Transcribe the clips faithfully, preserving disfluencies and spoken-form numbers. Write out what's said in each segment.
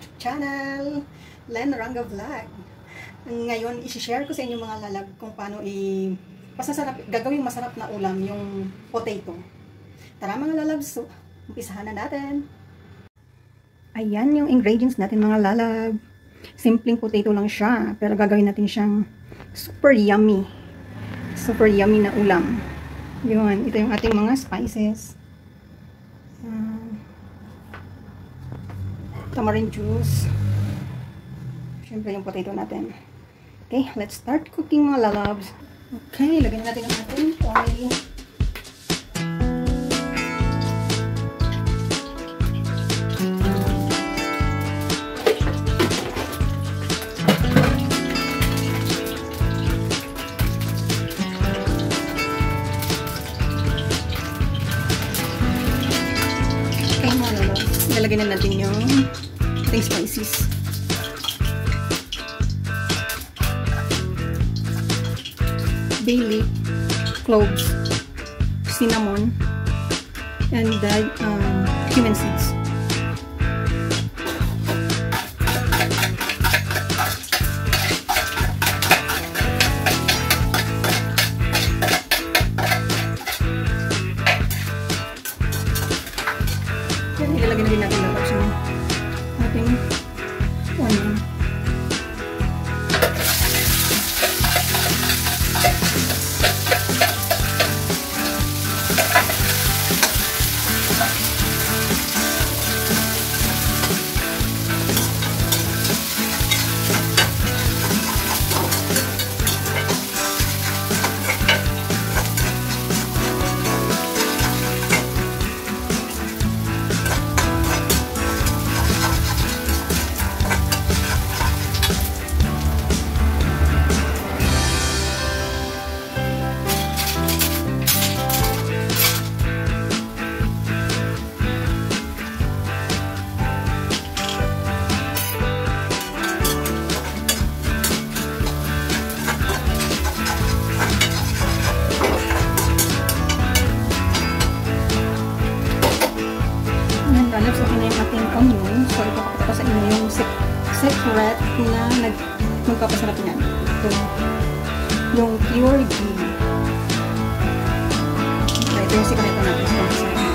YouTube channel, Len Ranga Vlog. Ngayon, isi-share ko sa inyo mga lalag kung paano i pasasarap, gagawing masarap na ulam yung potato. Tara mga lalabs, so, umpisahan na natin. Ayan yung ingredients natin mga lalab. Simpleng potato lang siya, pero gagawin natin siyang super yummy. Super yummy na ulam. Yun, ito yung ating mga spices. Uh, tamarind juice. Siyempre yung potato natin. Okay, let's start cooking mga lalabs. Okay, lagyan natin ang ating oil. Lalagyan na natin yung ating spices. Bay leaf, cloves, cinnamon, and uh, um, cumin seeds. Ilalagay na din natin lang sa ating onion. So, ito na yung ating onion. So, ipapakita ko sa inyo yung secret na nag magpapasarap niyan. Ito, yung pure ghee. Okay, ito yung secret natin sa pagpasarap niyan.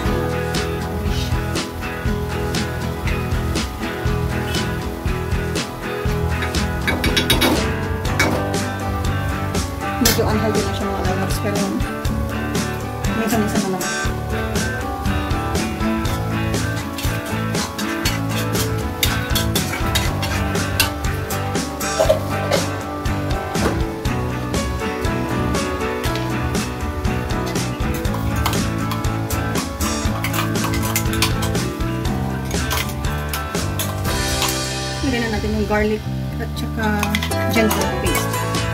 Medyo unhealthy na siya mga lalabs, pero minsan-minsan na lang. Lagyan na natin yung garlic at saka ginger paste.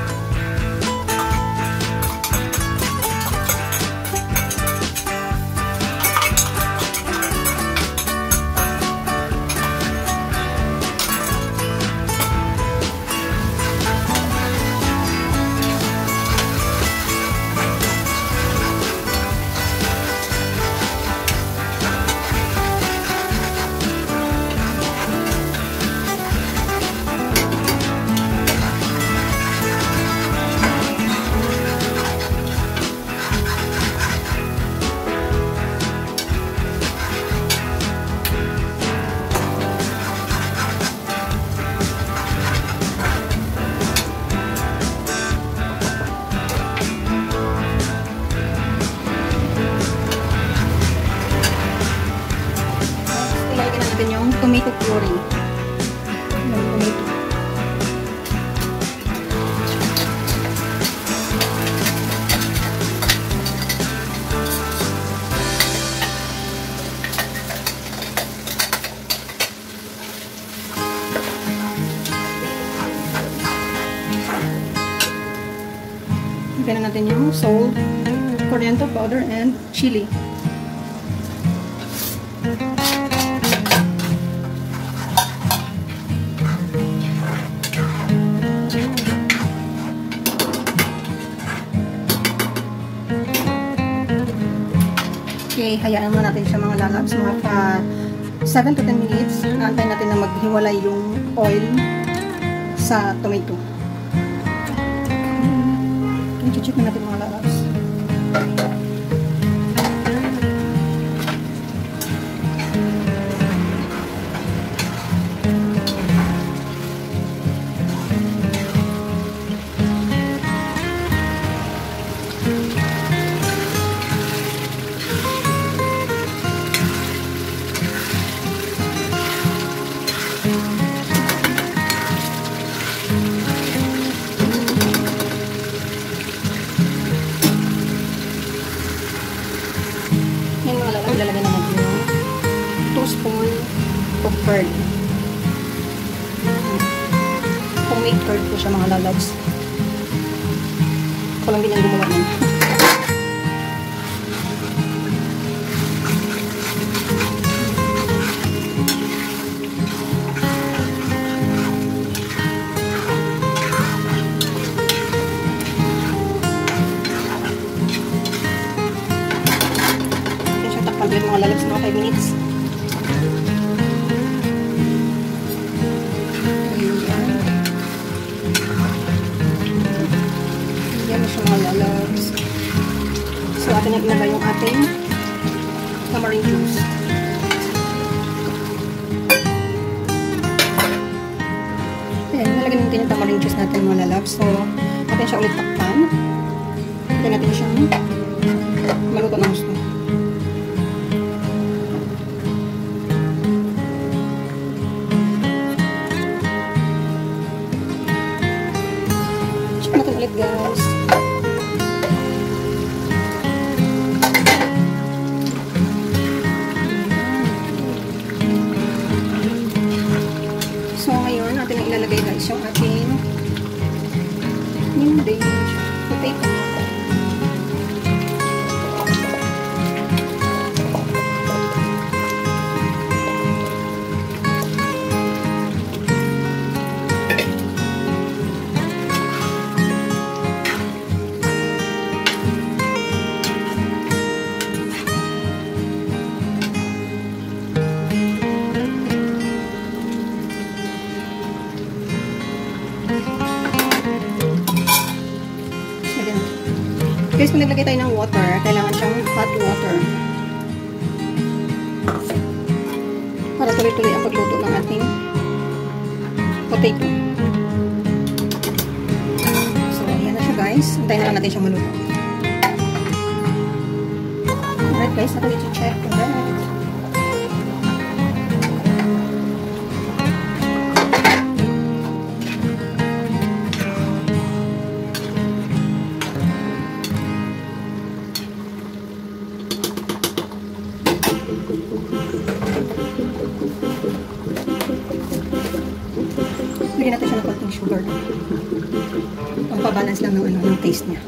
Yung tomato puree. Yung tomato. Lagyan na natin yung salt, coriander powder, and chili. Okay, hayaan mo natin siya mga lalabs, mga seven to ten minutes. Aantayin natin na maghiwalay yung oil sa tomato. I-check na natin mga lalabs. Ilalagay na natin yung two spoon of curd. Homemade curd po siya mga lalabs. Ako lang din ang gumawa nun. Pag-blend mga lalabs mga five minutes. Yan na siya mga lalabs. So, atin na ilagay yung ating tamarind juice. Ayan, nalagyan natin yung tamarind juice natin mga lalabs. So, atin siya ulit takpan. Atin natin siya maluto ng gusto. Natin ulit guys. So ngayon natin ang ilalagay guys yung ating hindi potato. Guys, kung naglagay tayo ng water, kailangan siyang hot water para tuloy-tuloy ang pagluto ng ating potato. So, yan na siya guys. Antayin na lang natin siyang maluto. Alright guys, natin i-check. Alright. Lagyan natin siya ng konting sugar. Pampabalance lang ng, ano, ng taste niya.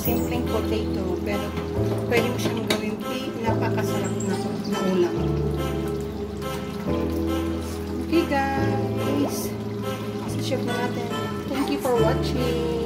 simpleng potato, pero pwede mo siyang gawin napakasarap na, na ulam. Okay guys, chef na natin. Thank you for watching.